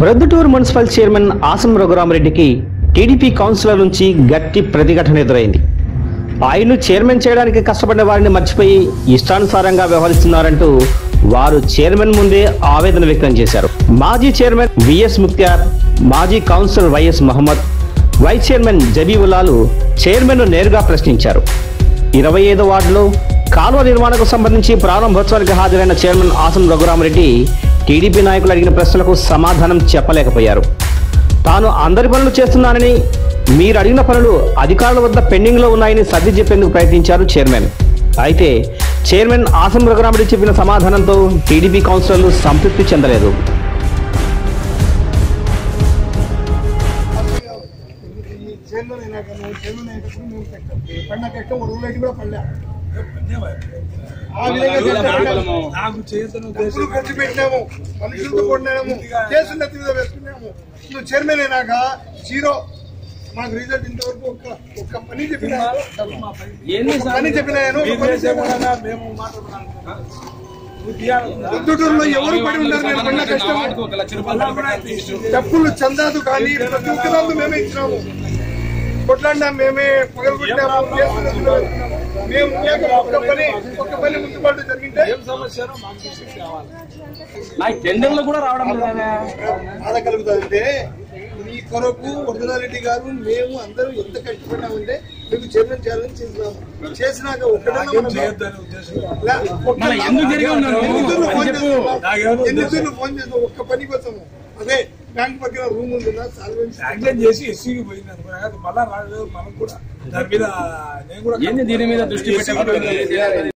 Proddatur municipal chairman Asam రఘురామరెడ్డికి TDP councillor నుంచి గట్టి ప్రతిఘటన ఎదురైంది. ఆయన్ను చైర్మన్ చేయడానికి కష్టపడిన వారిని మర్చిపోయి ఇష్టానుసారంగా వ్యవహరిస్తున్నారంటూ వారు చైర్మన్ ముందే ఆవేదన వ్యక్తం చేశారు. మాజీ చైర్మన్ విఎస్ ముక్తియార్, మాజీ councillor YS Mohammed, vice chairman జబీవుల్లాలు చైర్మన్ను నేరుగా ప్రశ్నించారు. 25వ వార్డులో కాలువ నిర్మాణకు సంబంధించి ప్రారంభోత్సవానికి హాజరైన చైర్మన్ ఆసం రఘురామరెడ్డి టీడీపీ నాయకులు అడిగిన ప్రశ్నలకు సమాధానం చెప్పలేకపోయారు. తాను అందరి పనులు చేస్తున్నానని, మీరు అడిగిన పనులు అధికారుల వద్ద పెండింగ్ లో ఉన్నాయని సర్ది చెప్పేందుకు ప్రయత్నించారు చైర్మన్. అయితే చైర్మన్ ఆసం రఘురామరెడ్డి చెప్పిన సమాధానంతో టీడీపీ కౌన్సిలర్లు సంతృప్తి చెందలేదు. నువ్వు చైర్మన్ అయినాక జీరో. మాకు రిజల్ట్ ఇంతవరకు ఒక్క పని చెప్పినా పొద్దుటూరులో ఎవరు పడి ఉన్నారు? నేను పడిన కష్టం డబ్బులు చందాదు కానీ ప్రతి ఒక్కదాన్ని మేమే ఇచ్చినాము. కొట్లాడినా మేమే, పగలగొట్టాము. మేము ఒక్క పని మున్సిపాలిటీ జరిగింటే బాధ కలుగుతుందంటే మీ కొరకు వరదరారెడ్డి గారు మేము అందరూ ఎంత కష్టపడ్డామంటే మీకు చైర్మన్ చేయాలని చేసినాము. చేసినాక ఎన్నిసార్లు ఫోన్ చేసాం ఒక్క పని కోసము. అదే బ్యాంక్ పక్కన రూమ్ ఉంటుందా సాల్వెంట్ చేసి ఎస్సీకి పోయింది. మళ్ళా రాలేదు. మనం కూడా దాని మీద నేను కూడా దీని మీద దృష్టి పెట్టాలి.